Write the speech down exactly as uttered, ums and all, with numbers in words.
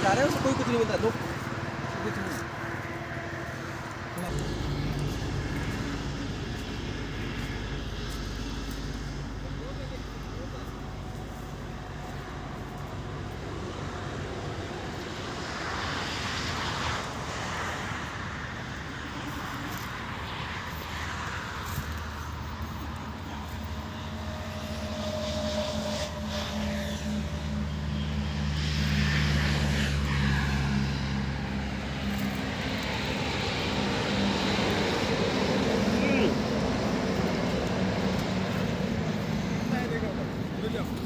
जा रहे हैं उसको कोई कुछ नहीं मिलता, लोग कुछ नहीं। Video.